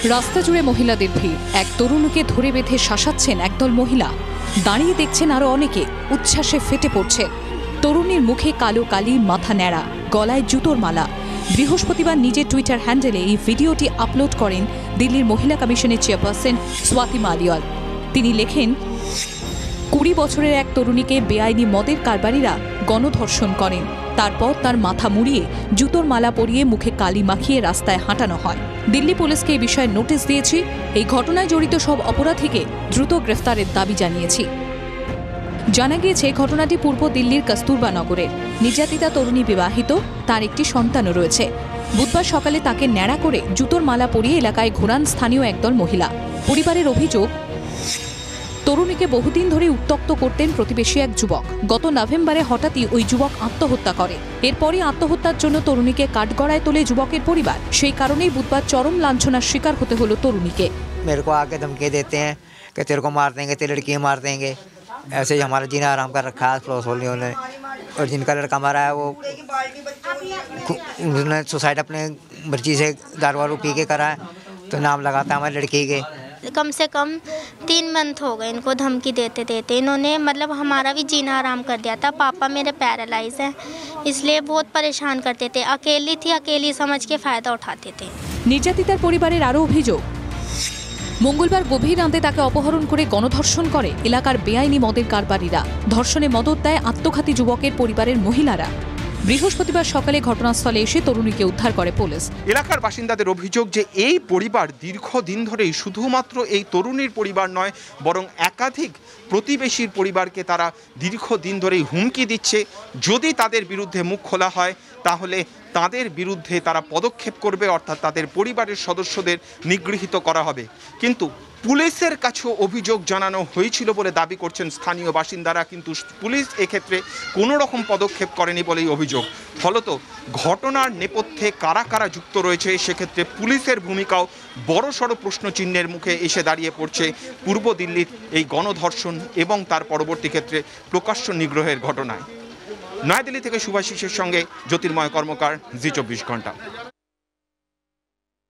রাস্তা জুড়ে মহিলাদের ভিড়, এক তরুণীকে ধরে বেঁধে শাসাচ্ছেন একদল মহিলা। দাঁড়িয়ে দেখছেন আরো অনেকে, উচ্ছ্বাসে ফেটে পড়ছে। তরুণীর মুখে কালো কালি, মাথা ন্যাড়া, গলায় জুতোর মালা। বৃহস্পতিবার নিজের টুইটার হ্যান্ডেলে এই ভিডিওটি আপলোড করেন দিল্লির মহিলা কমিশনের চেয়ারপারসন স্বাতি মালিওয়াল। তিনি লেখেন, 20 বছরের এক তরুণীকে বেআইনি মদের কারবারিরা গণধর্ষণ করেন। তারপর তার মাথা মুড়িয়ে জুতোর মালা পরিয়ে মুখে কালি মাখিয়ে রাস্তায় হাঁটানো হয়। দিল্লি পুলিশকে এই বিষয়ে নোটিশ দিয়েছি। এই ঘটনায় জড়িত সব অপরাধীকে দ্রুত গ্রেফতারের দাবি জানিয়েছি। জানা গিয়েছে ঘটনাটি পূর্ব দিল্লির কস্তুরবা নগরের। নির্যাতিতা তরুণী বিবাহিত, তার একটি সন্তানও রয়েছে। বুধবার সকালে তাকে ন্যাড়া করে জুতোর মালা পরিয়ে এলাকায় ঘোরান স্থানীয় একদল মহিলা। পরিবারের অভিযোগ, তরুণীকে বহুদিন ধরে উত্ত্যক্ত করতেন প্রতিবেশী এক যুবক। গত নভেম্বরে হঠাৎই ওই যুবক আত্মহত্যা করে। এরপরই আত্মহত্যার জন্য তরুণীকে কাঠগড়ায় তোলে যুবকের পরিবার। সেই কারণেই বুধবার চরম লাঞ্ছনার শিকার হতে হলো তরুণীকে। मेरे को आके धमकी देते हैं कि तेरे को मार देंगे, तेरी लड़की मार देंगे। ऐसे ही हमारा जीना आराम कर रखा है पड़ोस वालों ने। और जिनका लड़का मारा है वो उसने सुसाइड अपने मर्जी से दारू वारू पी के करा है, तो नाम लगाता है हमारी लड़की के। कम से कम 3 मंथ हो गए इनको धमकी देते देते। इन्होंने मतलब हमारा भी जीना आराम कर दिया था। पापा मेरे पैरालाइज हैं, इसलिए बहुत परेशान करते थे। अकेली थी, अकेली समझ के फ़ायदा उठाते थे। নির্যাতিতার পরিবারের আরও অভিযোগ, মঙ্গলবার গভীর রাতে তাকে অপহরণ করে গণধর্ষণ করে এলাকার বেআইনি মদের কারবারিরা। ধর্ষণে মদত দেয় আত্মঘাতী যুবকের পরিবারের মহিলারা। বৃহস্পতিবার সকালে ঘটনাস্থলে এসে তরুণীকে উদ্ধার করে পুলিশ। এলাকার বাসিন্দাদের অভিযোগ যে এই পরিবার দীর্ঘদিন ধরেই শুধুমাত্র এই তরুণীর পরিবার নয়, বরং একাধিক প্রতিবেশীর পরিবারকে তারা দীর্ঘদিন ধরেই হুমকি দিচ্ছে। যদি তাদের বিরুদ্ধে মুখ খোলা হয় তাহলে তাদের বিরুদ্ধে তারা পদক্ষেপ করবে, অর্থাৎ তাদের পরিবারের সদস্যদের নিগৃহীত করা হবে। কিন্তু পুলিশের কাছেও অভিযোগ জানানো হয়েছিল বলে দাবি করছেন স্থানীয় বাসিন্দারা, কিন্তু পুলিশ এক্ষেত্রে কোনো রকম পদক্ষেপ করেনি বলেই অভিযোগ। ফলত ঘটনার নেপথ্যে কারা কারা যুক্ত রয়েছে সেক্ষেত্রে পুলিশের ভূমিকাও বড়সড় প্রশ্নচিহ্নের মুখে এসে দাঁড়িয়ে পড়ছে পূর্ব দিল্লির এই গণধর্ষণ এবং তার পরবর্তী ক্ষেত্রে প্রকাশ্য নিগ্রহের ঘটনায়। নয়াদিল্লি থেকে শুভাশিসের সঙ্গে জ্যোতির্ময় কর্মকার, জি 24 ঘন্টা।